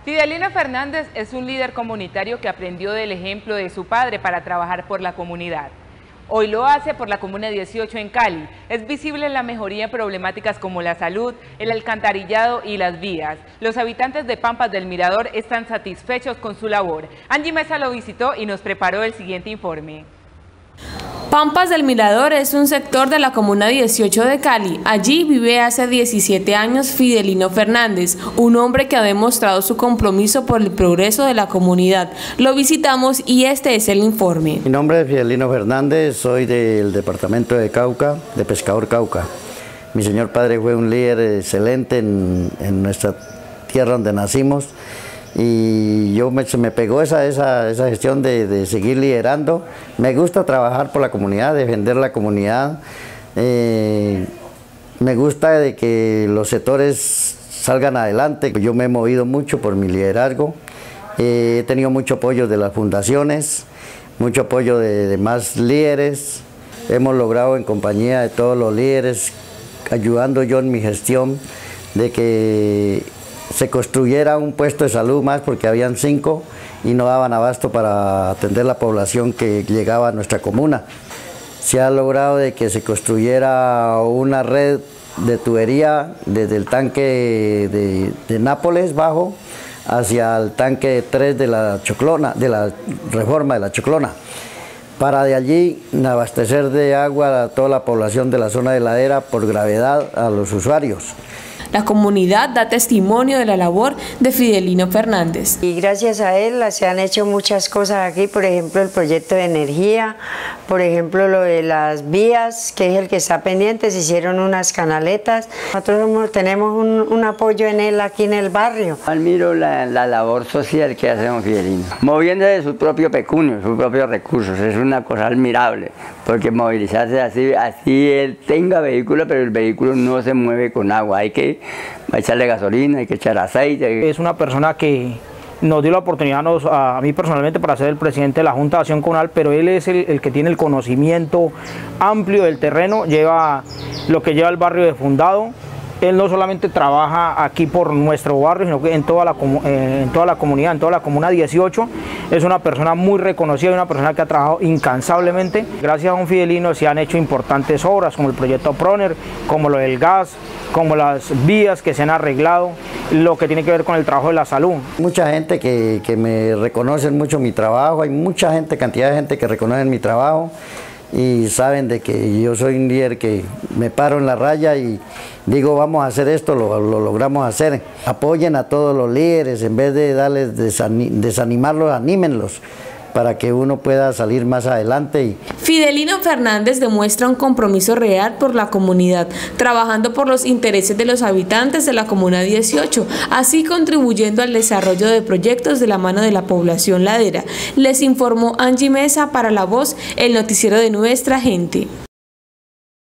Fidelino Fernández es un líder comunitario que aprendió del ejemplo de su padre para trabajar por la comunidad. Hoy lo hace por la Comuna 18 en Cali. Es visible la mejoría en problemáticas como la salud, el alcantarillado y las vías. Los habitantes de Pampas del Mirador están satisfechos con su labor. Angie Mesa lo visitó y nos preparó el siguiente informe. Pampas del Mirador es un sector de la Comuna 18 de Cali. Allí vive hace 17 años Fidelino Fernández, un hombre que ha demostrado su compromiso por el progreso de la comunidad. Lo visitamos y este es el informe. Mi nombre es Fidelino Fernández, soy del departamento de Cauca, de Pescador Cauca. Mi señor padre fue un líder excelente en nuestra tierra donde nacimos. Y se me pegó esa gestión de seguir liderando. Me gusta trabajar por la comunidad, defender la comunidad. Me gusta de que los sectores salgan adelante. Yo me he movido mucho por mi liderazgo. He tenido mucho apoyo de las fundaciones, mucho apoyo de más líderes. Hemos logrado en compañía de todos los líderes, ayudando yo en mi gestión, de que se construyera un puesto de salud más, porque habían 5 y no daban abasto para atender la población que llegaba a nuestra comuna. Se ha logrado de que se construyera una red de tubería desde el tanque de Nápoles bajo hacia el tanque 3 de la Choclona, de la reforma de la Choclona, para de allí abastecer de agua a toda la población de la zona de ladera por gravedad a los usuarios. La comunidad da testimonio de la labor de Fidelino Fernández. Y gracias a él se han hecho muchas cosas aquí, por ejemplo el proyecto de energía, por ejemplo lo de las vías, que es el que está pendiente, se hicieron unas canaletas. Nosotros tenemos un apoyo en él aquí en el barrio. Admiro la labor social que hace don Fidelino, moviendo de su propio pecunio, sus propios recursos, es una cosa admirable, porque movilizarse así él tenga vehículo, pero el vehículo no se mueve con agua, hay que echarle gasolina, hay que echar aceite. Es una persona que nos dio la oportunidad a mí personalmente para ser el presidente de la Junta de Acción Comunal, pero él es el que tiene el conocimiento amplio del terreno, lleva lo que lleva el barrio de Fundado. Él no solamente trabaja aquí por nuestro barrio, sino que en toda la comunidad, en toda la Comuna 18. Es una persona muy reconocida, una persona que ha trabajado incansablemente. Gracias a don Fidelino se han hecho importantes obras, como el proyecto Proner, como lo del gas, como las vías que se han arreglado, lo que tiene que ver con el trabajo de la salud. Mucha gente que me reconoce mucho mi trabajo, hay mucha gente, cantidad de gente que reconoce mi trabajo y saben de que yo soy un líder que me paro en la raya y digo vamos a hacer esto, lo logramos hacer. Apoyen a todos los líderes, en vez de darles desanimarlos, anímenlos para que uno pueda salir más adelante. Fidelino Fernández demuestra un compromiso real por la comunidad, trabajando por los intereses de los habitantes de la Comuna 18, así contribuyendo al desarrollo de proyectos de la mano de la población ladera. Les informó Angie Mesa para La Voz, el noticiero de nuestra gente.